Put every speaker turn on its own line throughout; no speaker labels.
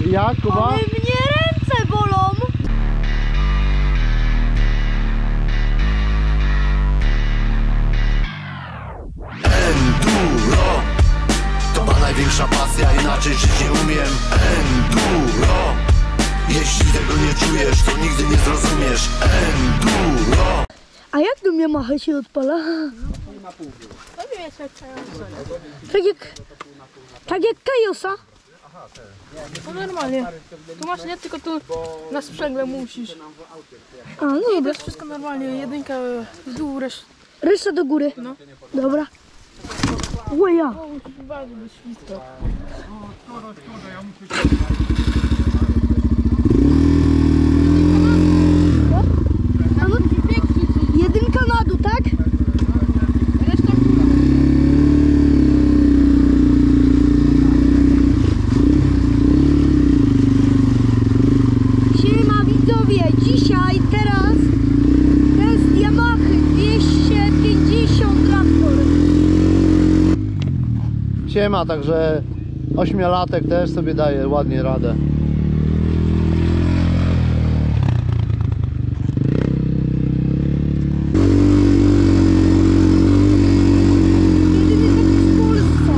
Jak, Kuba?
Ale mnie ręce bolą.
Enduro to ma największa pasja, inaczej żyć nie umiem. Enduro, jeśli tego nie czujesz, to nigdy nie zrozumiesz. Enduro.
A jak do Yamaha się odpala? Tak jak Kajosa?
No normalnie. Tu masz nie, tylko tu na sprzęgle musisz.
A, no
I to
dobra.
jest wszystko normalnie. Jedynka w dół, reszta.
Rysza do góry.
No.
Dobra. Łoja.
O, bardzo by ślisko.
A no, jedynka na dół, tak?
Reszta w górę.
Siema widzowie, dzisiaj, teraz test Yamaha 250 Raptor.
Siema, także 8-latek też sobie daje ładnie radę.
Jedyny taki w Polsce.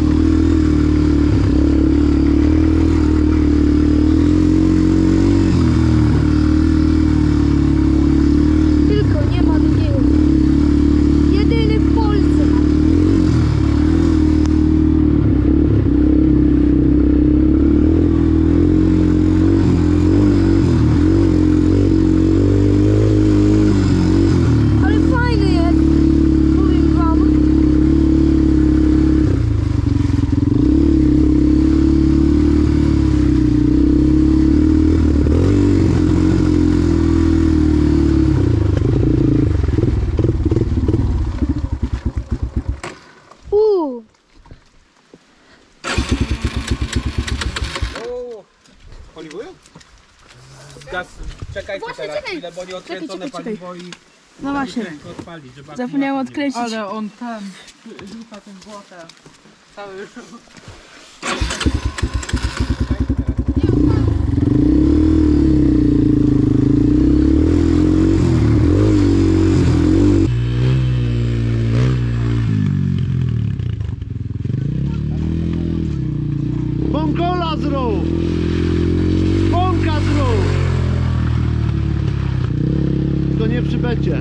Tylko nie ma drugiego. Jedyny w Polsce. Ale fajny jest, powiem wam.
Paliwują? Gaz, czekajcie teraz chwilę, bo nie odkręcone
Czekaj.
paliwo i
No właśnie.
rękę odpalić, żeby
Zapomniałem
akumulator nie-
odkręcić.
Ale on ten rzuca tym błotem. Cały
Bąkola zrób! Bąka zrób! To nie przy becie.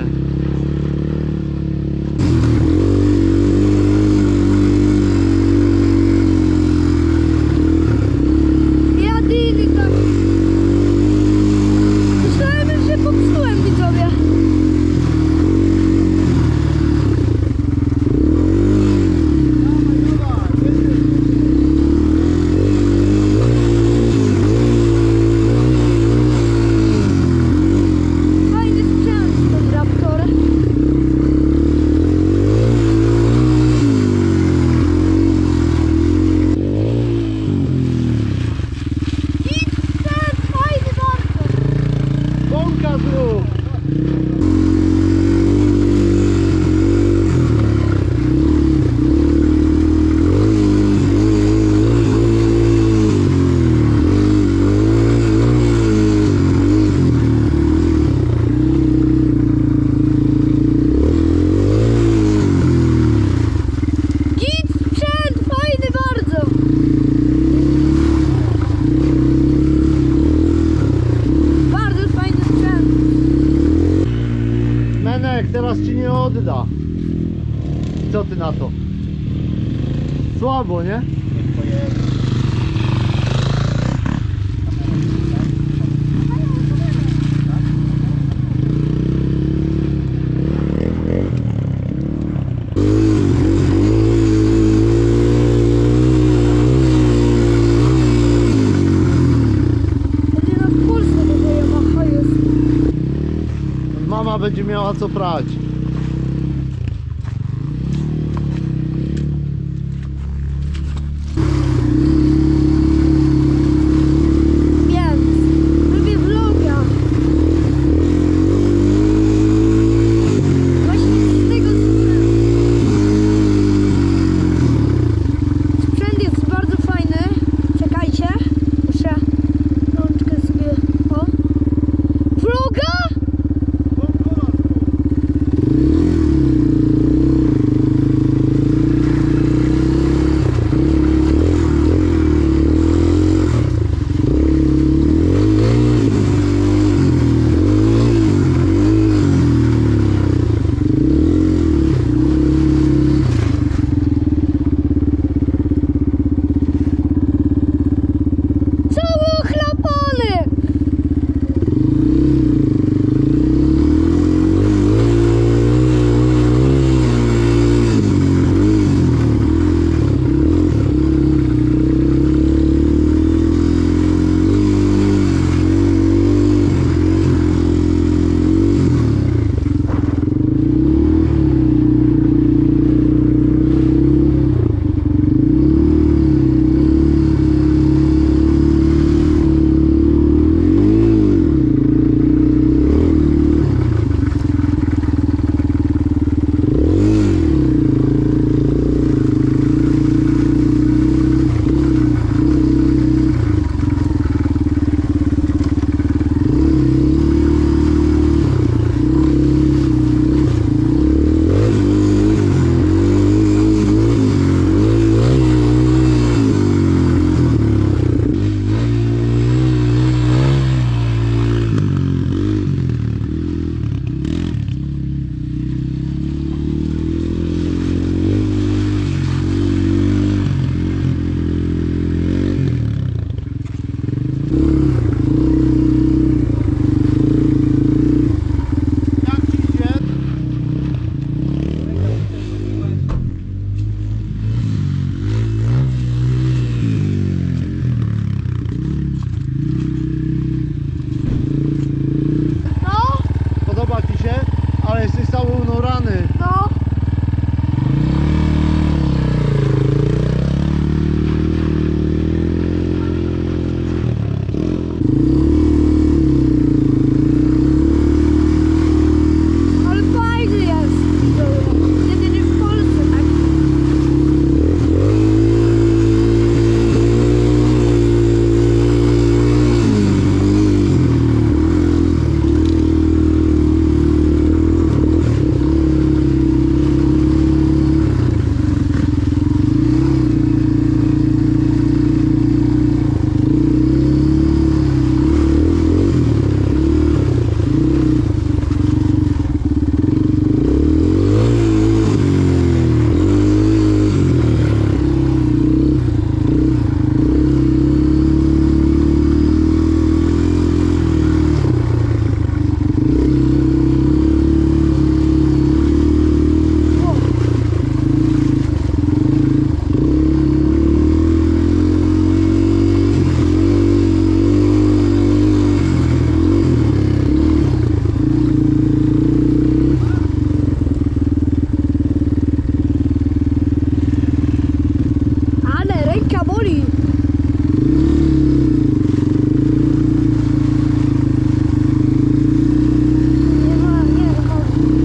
Jedyny taki. Myślałem, że się popsułem, widzowie. Fajny sprzęt ten Raptor. I ten fajny bardzo.
Bąka zrób!
Git sprzęt, fajny bardzo. Bardzo fajny sprzęt.
Menek, teraz ci nie odda. Co ty na to? Słabo, nie?
Jedyna w Polsce tego Yamaha jest.
Mama będzie miała co prać.
Więc robię vloga. Właśnie z tego sprzętu. Sprzęt jest bardzo fajny. Czekajcie, muszę boli. Nie ma, nie ma.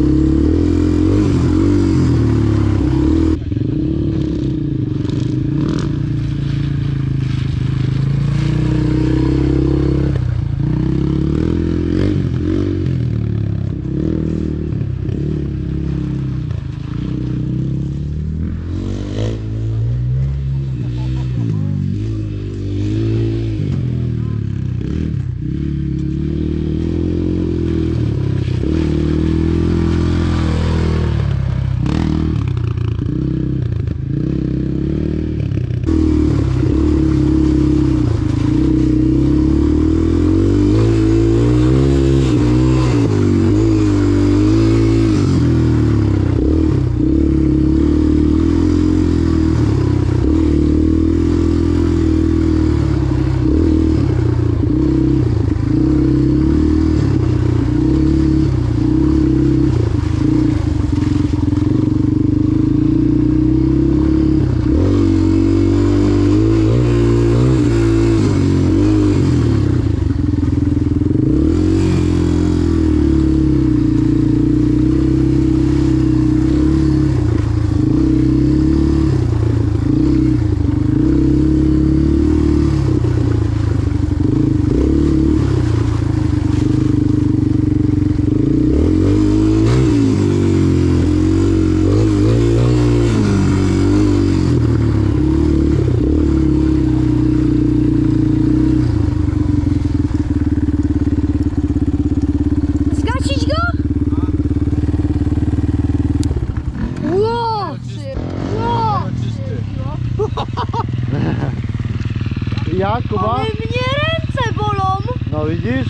Zgasić go? Ło! Ło!
Jak, Kuba?
Ale mnie ręce bolą.
No widzisz?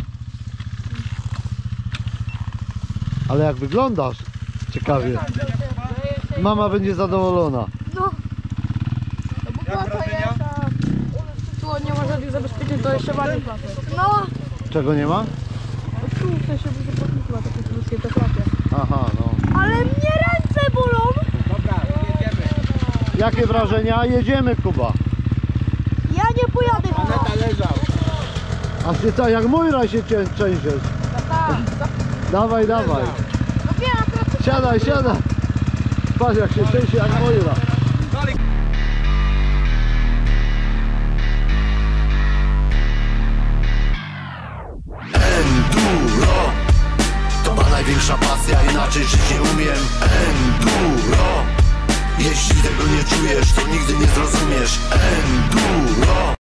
Ale jak wyglądasz? Ciekawie. Mama będzie zadowolona.
No.
Jak wrażenia?
Tu nie ma żadnych zabezpieczeń, to jeszcze bardziej klapy.
No.
Czego nie ma?
Tu w sensie chyba takie ludzkie te klapy.
Aha, no.
Ale mnie ręce bolą.
Dobra, jedziemy.
Jakie wrażenia? Jedziemy, Kuba.
Ja nie pojadę.
Aneta leżał.
A ty co, jak Mojra się trzęsiesz? Dawaj, dawaj. Siadaj, siadaj. Patrz jak się trzęsie jak Mojra.
Enduro to ma największa pasja, inaczej żyć nie umiem. Enduro, jeśli tego nie czujesz, to nigdy nie zrozumiesz. Enduro.